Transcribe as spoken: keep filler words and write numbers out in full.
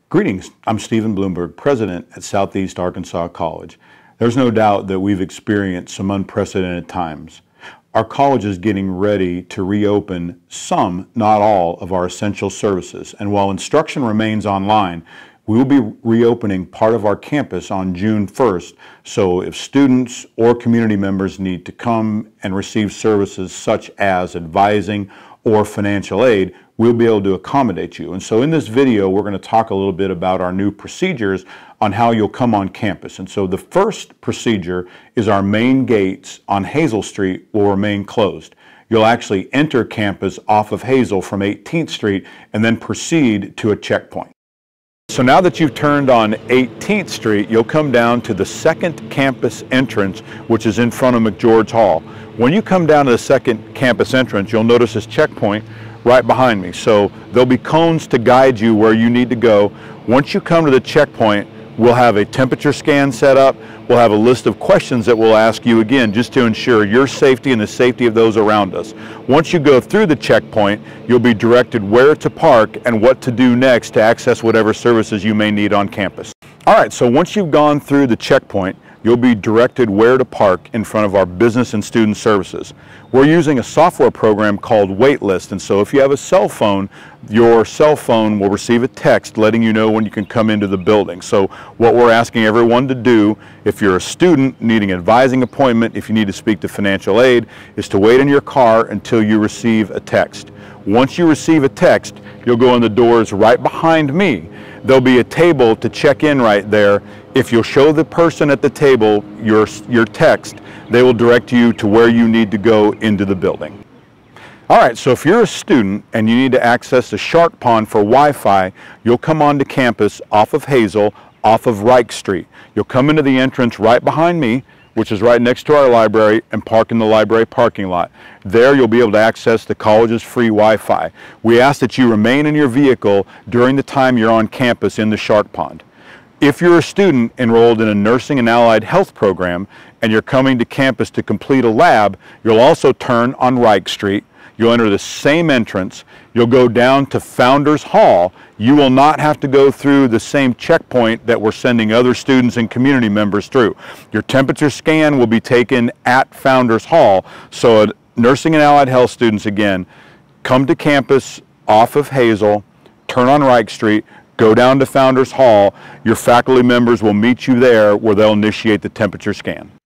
Greetings, I'm Stephen Bloomberg, President at Southeast Arkansas College. There's no doubt that we've experienced some unprecedented times. Our college is getting ready to reopen some, not all, of our essential services. And while instruction remains online, we will be reopening part of our campus on June first. So if students or community members need to come and receive services such as advising or financial aid, we'll be able to accommodate you. And so in this video, we're going to talk a little bit about our new procedures on how you'll come on campus. And so the first procedure is our main gates on Hazel Street will remain closed. You'll actually enter campus off of Hazel from eighteenth Street and then proceed to a checkpoint. So now that you've turned on eighteenth Street, you'll come down to the second campus entrance, which is in front of McGeorge Hall. When you come down to the second campus entrance, you'll notice this checkpoint right behind me. So there'll be cones to guide you where you need to go. Once you come to the checkpoint, we'll have a temperature scan set up. We'll have a list of questions that we'll ask you again just to ensure your safety and the safety of those around us. Once you go through the checkpoint, you'll be directed where to park and what to do next to access whatever services you may need on campus. All right, so once you've gone through the checkpoint, you'll be directed where to park in front of our business and student services. We're using a software program called Waitlist, and so if you have a cell phone, your cell phone will receive a text letting you know when you can come into the building. So what we're asking everyone to do, if you're a student needing an advising appointment, if you need to speak to financial aid, is to wait in your car until you receive a text. Once you receive a text, you'll go in the doors right behind me. There'll be a table to check in right there. If you'll show the person at the table your, your text, they will direct you to where you need to go into the building. All right, so if you're a student and you need to access the Shark Pond for Wi-Fi, you'll come onto campus off of Hazel, off of Reich Street. You'll come into the entrance right behind me, which is right next to our library, and park in the library parking lot. There you'll be able to access the college's free Wi-Fi. We ask that you remain in your vehicle during the time you're on campus in the Shark Pond. If you're a student enrolled in a nursing and allied health program and you're coming to campus to complete a lab, you'll also turn on Reich Street. You'll enter the same entrance. You'll go down to Founders Hall. You will not have to go through the same checkpoint that we're sending other students and community members through. Your temperature scan will be taken at Founders Hall. So nursing and allied health students, again, come to campus off of Hazel, turn on Reich Street, go down to Founders Hall. Your faculty members will meet you there where they'll initiate the temperature scan.